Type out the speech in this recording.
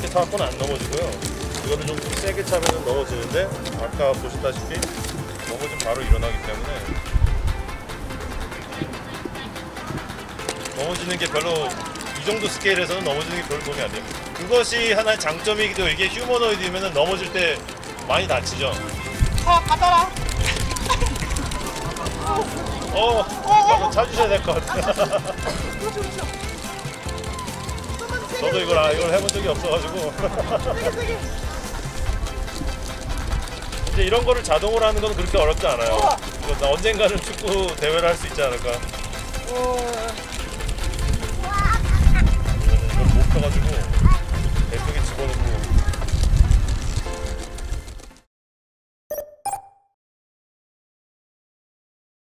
이렇게 타고는 안 넘어지고요. 이거를 좀 세게 차면 넘어지는데 아까 보셨다시피 넘어지면 바로 일어나기 때문에 넘어지는 게 별로 이 정도 스케일에서는 넘어지는 게 별로 도움이 안 돼요. 그것이 하나의 장점이기도 해요. 이게 휴머노이드면 넘어질 때 많이 다치죠. 가더라. 이거 찾으셔야 될 것 같아요. 저도 이걸 해본 적이 없어가지고. 이제 이런 거를 자동으로 하는 건 그렇게 어렵지 않아요. 언젠가는 축구 대회를 할 수 있지 않을까.